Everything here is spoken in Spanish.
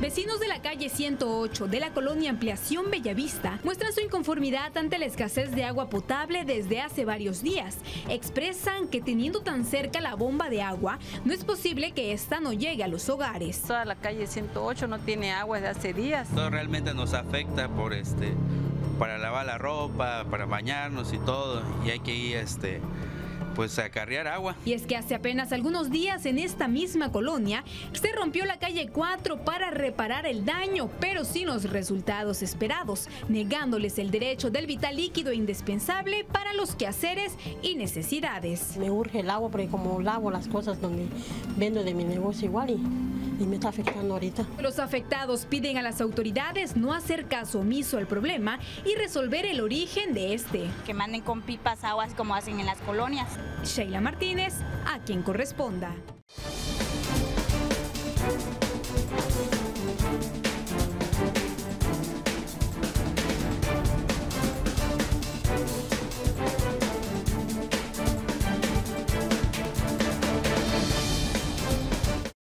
Vecinos de la calle 108 de la colonia Ampliación Bellavista muestran su inconformidad ante la escasez de agua potable desde hace varios días. Expresan que teniendo tan cerca la bomba de agua, no es posible que esta no llegue a los hogares. Toda la calle 108 no tiene agua desde hace días. Todo realmente nos afecta para lavar la ropa, para bañarnos y todo, y hay que ir pues a carrear agua. Y es que hace apenas algunos días en esta misma colonia se rompió la calle 4 para reparar el daño, pero sin los resultados esperados, negándoles el derecho del vital líquido indispensable para los quehaceres y necesidades. Me urge el agua porque como lavo las cosas donde vendo de mi negocio igual y me está afectando ahorita. Los afectados piden a las autoridades no hacer caso omiso al problema y resolver el origen de este. Que manden con pipas aguas como hacen en las colonias. Sheila Martínez, a quien corresponda.